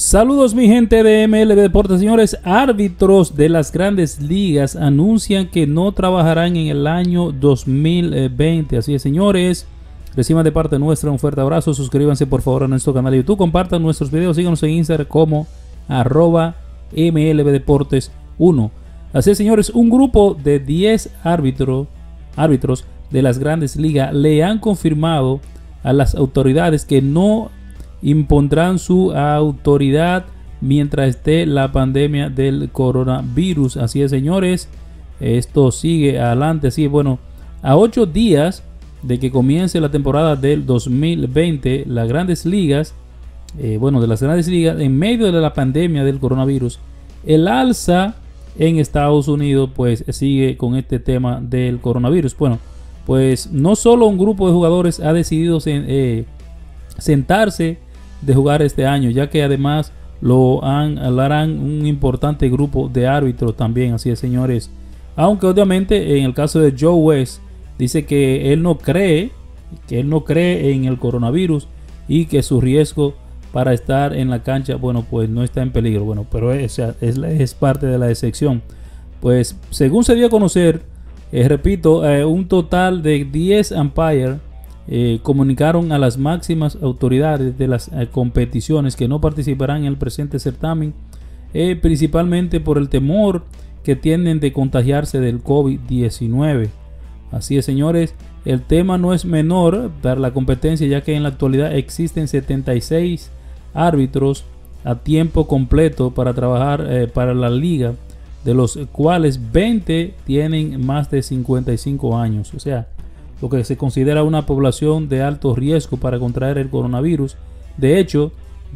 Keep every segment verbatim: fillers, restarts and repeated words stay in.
Saludos mi gente de M L B Deportes. Señores, árbitros de las grandes ligas anuncian que no trabajarán en el año dos mil veinte. Así es, señores, reciban de parte nuestra un fuerte abrazo. Suscríbanse por favor a nuestro canal de YouTube, compartan nuestros videos, síganos en Instagram como arroba M L B Deportes uno. Así es, señores, un grupo de diez árbitros, árbitros de las grandes ligas le han confirmado a las autoridades que no impondrán su autoridad mientras esté la pandemia del coronavirus. Así es, señores, esto sigue adelante. Así es, bueno, a ocho días de que comience la temporada del dos mil veinte, las grandes ligas, eh, bueno, de las grandes ligas, en medio de la pandemia del coronavirus, el alza en Estados Unidos pues sigue con este tema del coronavirus. Bueno, pues no solo un grupo de jugadores ha decidido sen, eh, sentarse de jugar este año, ya que además lo, han, lo harán un importante grupo de árbitros también. Así es, señores, aunque obviamente en el caso de Joe West dice que él no cree que él no cree en el coronavirus y que su riesgo para estar en la cancha, bueno, pues no está en peligro. Bueno, pero es, es, es parte de la excepción. Pues según se dio a conocer, eh, repito, eh, un total de diez umpires Eh, comunicaron a las máximas autoridades de las eh, competiciones que no participarán en el presente certamen, eh, principalmente por el temor que tienen de contagiarse del COVID diecinueve. Así es, señores, el tema no es menor para la competencia, ya que en la actualidad existen setenta y seis árbitros a tiempo completo para trabajar eh, para la liga, de los cuales veinte tienen más de cincuenta y cinco años, o sea, lo que se considera una población de alto riesgo para contraer el coronavirus. De hecho,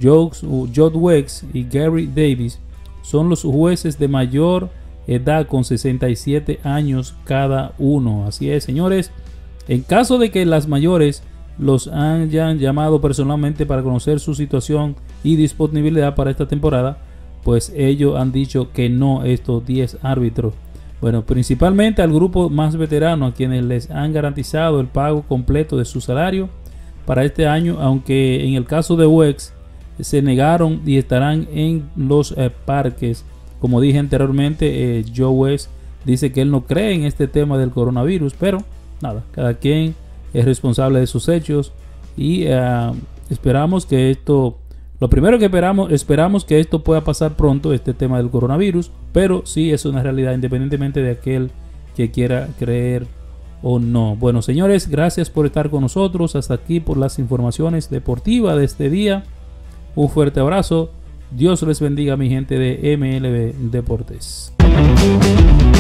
Joe West y Gary Davis son los jueces de mayor edad con sesenta y siete años cada uno. Así es, señores, en caso de que las mayores los hayan llamado personalmente para conocer su situación y disponibilidad para esta temporada, pues ellos han dicho que no, estos diez árbitros. Bueno, principalmente al grupo más veterano, a quienes les han garantizado el pago completo de su salario para este año, aunque en el caso de Wex se negaron y estarán en los eh, parques. Como dije anteriormente, eh, Joe West dice que él no cree en este tema del coronavirus, pero nada, cada quien es responsable de sus hechos y eh, esperamos que esto... Lo primero que esperamos, esperamos que esto pueda pasar pronto, este tema del coronavirus, pero sí es una realidad independientemente de aquel que quiera creer o no. Bueno, señores, gracias por estar con nosotros hasta aquí por las informaciones deportivas de este día. Un fuerte abrazo. Dios les bendiga, mi gente de M L B Deportes.